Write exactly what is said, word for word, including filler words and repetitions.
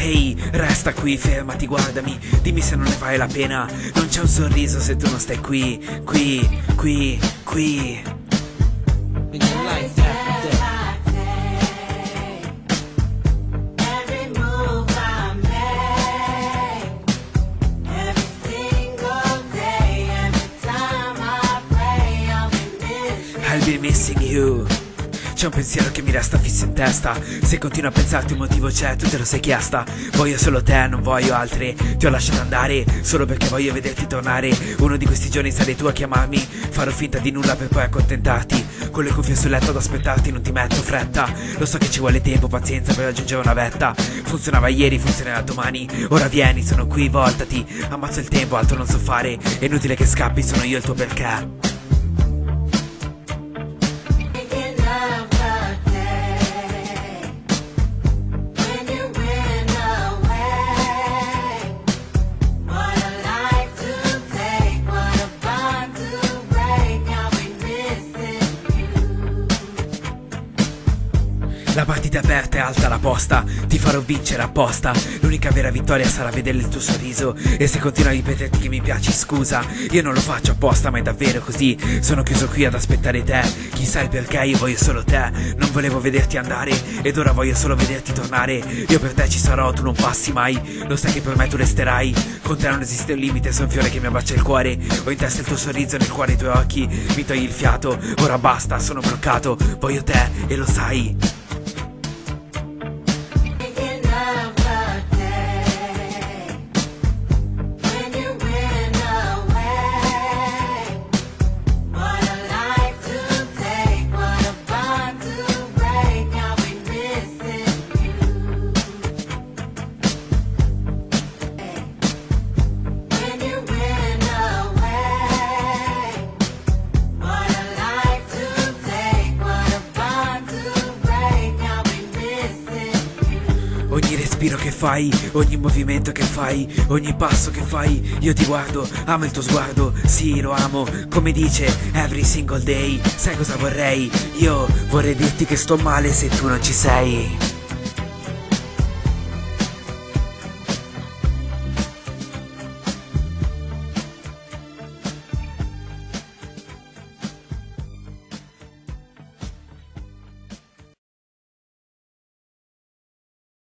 Ehi, hey, resta qui, fermati, guardami, dimmi se non ne vale la pena. Non c'è un sorriso se tu non stai qui, qui, qui, qui. I'll be missing you. C'è un pensiero che mi resta fisso in testa. Se continuo a pensarti un motivo c'è, tu te lo sei chiesta. Voglio solo te, non voglio altre. Ti ho lasciato andare solo perché voglio vederti tornare. Uno di questi giorni sarai tu a chiamarmi. Farò finta di nulla per poi accontentarti. Con le cuffie sul letto ad aspettarti, non ti metto fretta. Lo so che ci vuole tempo, pazienza per raggiungere una vetta. Funzionava ieri, funzionerà domani. Ora vieni, sono qui, voltati. Ammazzo il tempo, altro non so fare. È inutile che scappi, sono io il tuo perché. La partita è aperta e alta la posta. Ti farò vincere apposta. L'unica vera vittoria sarà vedere il tuo sorriso. E se continuo a ripeterti che mi piaci, scusa. Io non lo faccio apposta, ma è davvero così. Sono chiuso qui ad aspettare te. Chissà il perché, io voglio solo te. Non volevo vederti andare ed ora voglio solo vederti tornare. Io per te ci sarò, tu non passi mai. Lo sai che per me tu resterai. Con te non esiste un limite, sei un fiore che mi abbraccia il cuore. Ho in testa il tuo sorriso, nel cuore i tuoi occhi. Mi togli il fiato, ora basta, sono bloccato. Voglio te e lo sai. Ogni respiro che fai, ogni movimento che fai, ogni passo che fai, io ti guardo, amo il tuo sguardo, sì lo amo, come dice, every single day. Sai cosa vorrei? Io vorrei dirti che sto male se tu non ci sei.